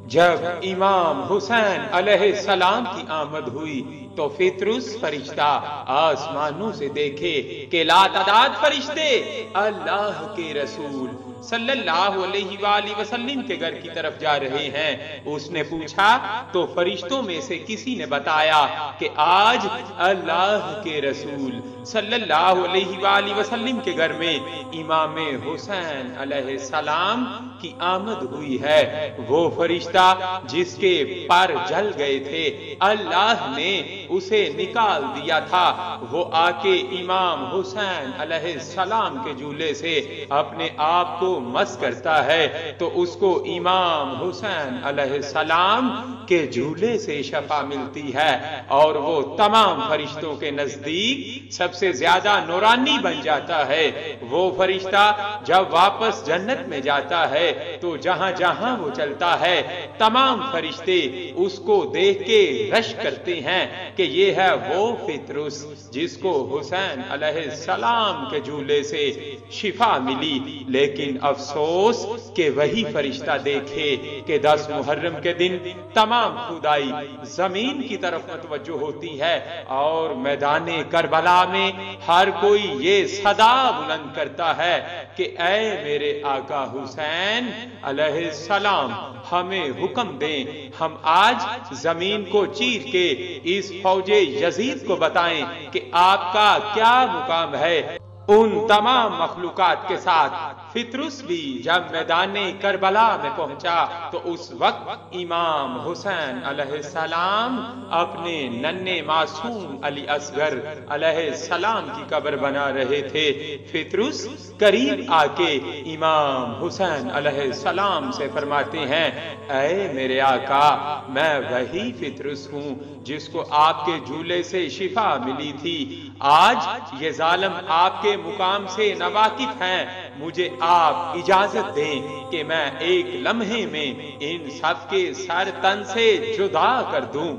جب امام حسین علیہ السلام کی آمد ہوئی تو فطرس فرشتہ آسمانوں سے دیکھے کہ لاتعداد فرشتے اللہ کے رسول صلی اللہ علیہ وآلہ وسلم کے گھر کی طرف جا رہے ہیں۔ اس نے پوچھا تو فرشتوں میں سے کسی نے بتایا کہ آج اللہ کے رسول صلی اللہ علیہ وآلہ وسلم کے گھر میں امام حسین علیہ السلام کی آمد ہوئی ہے۔ وہ فرشتہ جس کے پر جل گئے تھے اللہ نے اسے نکال دیا تھا، وہ آ کے امام حسین علیہ السلام کے جھولے سے اپنے آپ کو مس کرتا ہے تو اس کو امام حسین علیہ السلام کے جھولے سے شفا ملتی ہے اور وہ تمام فرشتوں کے نزدیک سب سے زیادہ نورانی بن جاتا ہے۔ وہ فرشتہ جب واپس جنت میں جاتا ہے تو جہاں جہاں وہ چلتا ہے تمام فرشتے اس کو دیکھ کے رش کرتے ہیں کہ یہ ہے وہ فطرس جس کو حسین علیہ السلام کے جھولے سے شفا ملی۔ لیکن افسوس کہ وہی فرشتہ دیکھے کہ 10 محرم کے دن تمام خدائی زمین کی طرف متوجہ ہوتی ہے اور میدان کربلا میں ہر کوئی یہ صدا بلند کرتا ہے کہ اے میرے آقا حسین علیہ السلام ہمیں حکم دیں، ہم آج زمین کو چیر کے اس فوج یزید کو بتائیں کہ آپ کا کیا مقام ہے۔ ان تمام مخلوقات کے ساتھ فطرس بھی جب میدان کربلا میں پہنچا تو اس وقت امام حسین علیہ السلام اپنے ننھے معصوم علی اصغر علیہ السلام کی قبر بنا رہے تھے۔ فطرس قریب آ کے امام حسین علیہ السلام سے فرماتے ہیں، اے میرے آقا میں وہی فطرس ہوں جس کو آپ کے جھولے سے شفا ملی تھی۔ آج یہ ظالم آپ کے مقام سے ناواقف ہیں، مجھے آپ اجازت دیں کہ میں ایک لمحے میں ان سب کے سر تن سے جدا کر دوں۔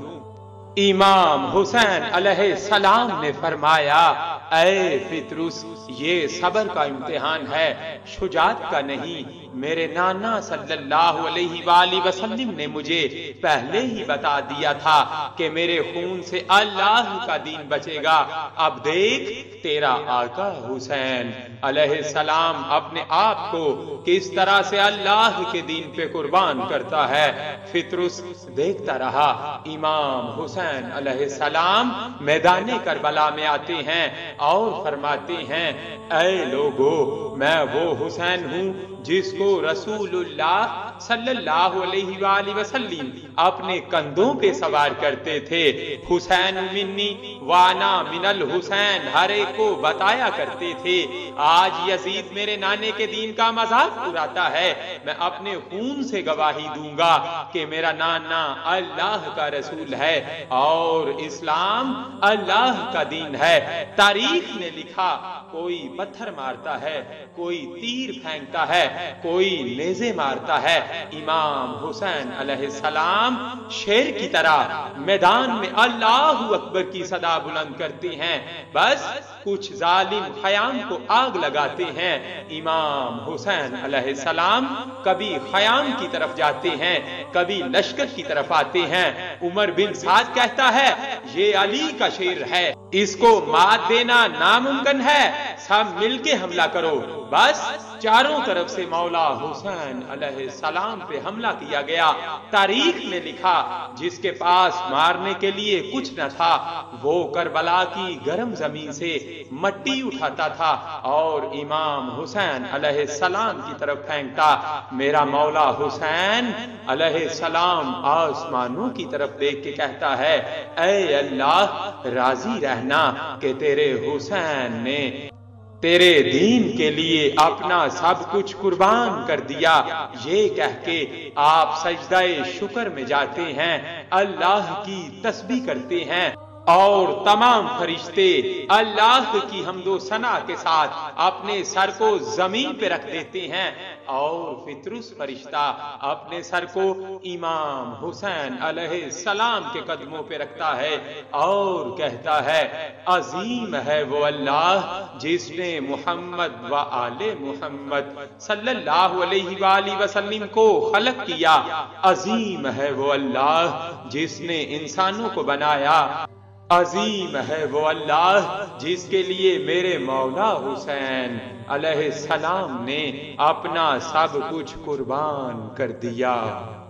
امام حسین علیہ السلام نے فرمایا، اے فطرس یہ صبر کا امتحان ہے، شجاعت کا نہیں۔ میرے نانا صلی اللہ علیہ وآلہ وسلم نے مجھے پہلے ہی بتا دیا تھا کہ میرے خون سے اللہ کا دین بچے گا۔ اب دیکھ تیرا آقا حسین علیہ السلام اپنے آپ کو کس طرح سے اللہ کے دین پہ قربان کرتا ہے۔ فطرس دیکھتا رہا۔ امام حسین علیہ السلام میدان کربلا میں آتے ہیں اور فرماتے ہیں، اے لوگو میں وہ حسین ہوں جس کو رسول اللہ صلی اللہ علیہ وآلہ وسلم اپنے کندھوں پہ سوار کرتے تھے۔ حسین منی وانا من الحسین ہر ایک کو بتایا کرتے تھے۔ آج یزید میرے نانے کے دین کا مذاق اڑاتا ہے، میں اپنے خون سے گواہی دوں گا کہ میرا نانا اللہ کا رسول ہے اور اسلام اللہ کا دین ہے۔ تاریخ نے لکھا کوئی پتھر مارتا ہے، کوئی تیر پھینکتا ہے، کوئی نیزے مارتا ہے، امام حسین علیہ السلام شیر کی طرح میدان میں اللہ اکبر کی صدا بلند کرتے ہیں، بس کچھ ظالم خیام کو آگ لگاتے ہیں۔ امام حسین علیہ السلام کبھی خیام کی طرف جاتے ہیں، کبھی لشکر کی طرف آتے ہیں۔ عمر بن سعد کہتا ہے یہ علی کا شیر ہے، اس کو مات دینا ناممکن ہے، سب مل کے حملہ کرو۔ بس چاروں طرف سے مولا حسین علیہ السلام پہ حملہ کیا گیا۔ تاریخ نے لکھا جس کے پاس مارنے کے لیے کچھ نہ تھا وہ کربلا کی گرم زمین سے مٹی اٹھاتا تھا اور امام حسین علیہ السلام کی طرف پھینکتا۔ میرا مولا حسین علیہ السلام آسمانوں کی طرف دیکھ کے کہتا ہے، اے اللہ راضی رہنا کہ تیرے حسین نے تیرے دین کے لیے اپنا سب کچھ قربان کر دیا۔ یہ کہہ کے آپ سجدہ شکر میں جاتے ہیں، اللہ کی تسبیح کرتے ہیں اور تمام فرشتے اللہ کی حمد و ثنا کے ساتھ اپنے سر کو زمین پہ رکھ دیتے ہیں اور فطرس فرشتہ اپنے سر کو امام حسین علیہ السلام کے قدموں پہ رکھتا ہے اور کہتا ہے عظیم ہے وہ اللہ جس نے محمد و آل محمد صلی اللہ علیہ وآلہ وسلم کو خلق کیا، عظیم ہے وہ اللہ جس نے انسانوں کو بنایا، عظیم ہے وہ اللہ جس کے لیے میرے مولا حسین علیہ السلام نے اپنا سب کچھ قربان کر دیا۔